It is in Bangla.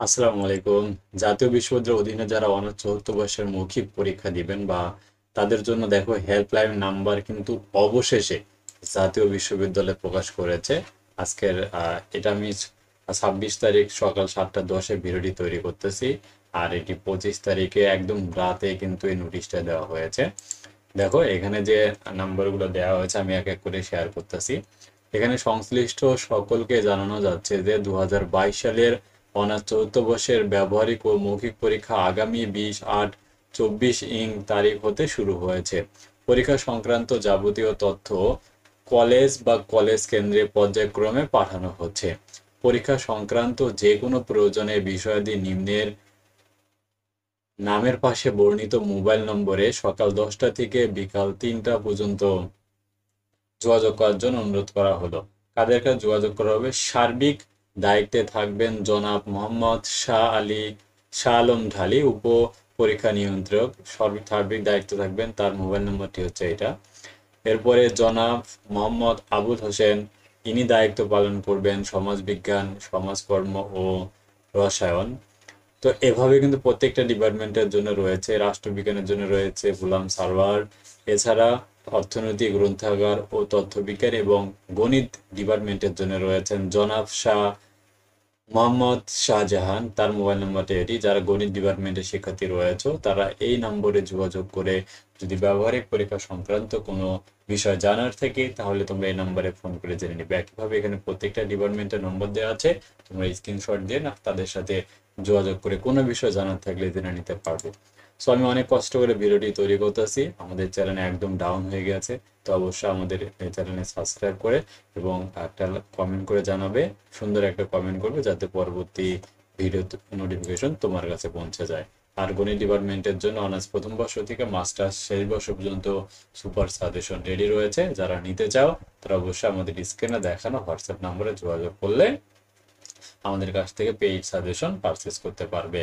আসসালামু আলাইকুম। জাতীয় বিশ্ববিদ্যালয়ের অধীনে যারা অনার্স চতুর্থ বর্ষের মৌখিক পরীক্ষা দিবেন বা তাদের জন্য দেখো হেল্পলাইন নাম্বার কিন্তু অবশেষে জাতীয় বিশ্ববিদ্যালয় প্রকাশ করেছে। আজকের এটা আমি 26 তারিখ সকাল 7টা 10-এ ভিডিওটি তৈরি করতেছি। আর এটি 25 তারিখে একদম রাতে কিন্তু এই নোটিশটা দেওয়া হয়েছে। দেখো এখানে যে নাম্বারগুলো দেওয়া হয়েছে আমি এক এক করে শেয়ার করতেছি। এখানে সংশ্লিষ্ট সকলকে জানানো যাচ্ছে যে 2022 সালের অনার্স চতুর্থ বর্ষের ব্যবহারিক ও মৌখিক পরীক্ষা আগামী 20/8/24 তারিখ হতে শুরু হয়েছে। পরীক্ষা সংক্রান্ত যাবতীয় তথ্য কলেজ বা কলেজ কেন্দ্রে পর্যায়ক্রমে পাঠানো হচ্ছে। পরীক্ষা সংক্রান্ত যে কোনো প্রয়োজনে বিষয়াদি নিম্নের নামের পাশে বর্ণিত মোবাইল নম্বরে সকাল 10টা থেকে বিকাল 3টা পর্যন্ত যোগাযোগ করার জন্য অনুরোধ করা হলো। কাদের কাছে যোগাযোগ করা হবে? সার্বিক দায়িত্বে থাকবেন জনাব মোহাম্মদ শাহ আলম ঢালী, উপ পরীক্ষা নিয়ন্ত্রক। সার্বিক দায়িত্বে থাকবেন, তার মোবাইল নম্বরটি হচ্ছে এটা। এরপরে জনাব মোহাম্মদ আবুল হোসেন, ইনি দায়িত্ব পালন করবেন সমাজবিজ্ঞান, সমাজকর্ম ও রসায়ন। তো এভাবে কিন্তু প্রত্যেকটা ডিপার্টমেন্টের জন্য রয়েছে। রাষ্ট্রবিজ্ঞানের জন্য রয়েছে গুলাম সারওয়ার। এছাড়া অর্থনীতি, গ্রন্থাগার ও তথ্যবিজ্ঞান এবং গণিত ডিপার্টমেন্টের জন্য রয়েছেন জনাব মোহাম্মদ শাহজাহান, তার মোবাইল নম্বরটা এটি। যারা গণিত ডিপার্টমেন্টের শিক্ষার্থী রয়েছে তারা এই নম্বরে যোগাযোগ করে যদি ব্যবহারিক পরীক্ষা সংক্রান্ত কোনো বিষয় জানার থাকে তাহলে তোমরা এই নম্বরে ফোন করে জেনে নিবে। একইভাবে এখানে প্রত্যেকটা ডিপার্টমেন্টের নম্বর দেওয়া আছে, তোমরা স্ক্রিনশট দিয়ে না তাদের সাথে যোগাযোগ করে কোনো বিষয় জানার থাকলে জেনে নিতে পারবে। সো আমি অনেক কষ্ট করে ভিডিওটি তৈরি করতেছি, আমাদের চ্যানেলে একদম ডাউন হয়ে গেছে। তো অবশ্যই আমাদের এই চ্যানেলে সাবস্ক্রাইব করে এবং একটা কমেন্ট করে জানাবে, সুন্দর একটা কমেন্ট করবে যাতে পরবর্তী ভিডিও নোটিফিকেশন তোমার কাছে পৌঁছে যায়। আর গণিত ডিপার্টমেন্টের জন্য অনার্স প্রথম বর্ষ থেকে মাস্টার্স শেষ বর্ষ পর্যন্ত সুপার সাজেশন রেডি রয়েছে। যারা নিতে চাও তারা অবশ্যই আমাদের স্ক্রিনে দেখানো হোয়াটসঅ্যাপ নম্বরে যোগাযোগ করলে আমাদের কাছ থেকে পেইড সাজেশন পারচেস করতে পারবে।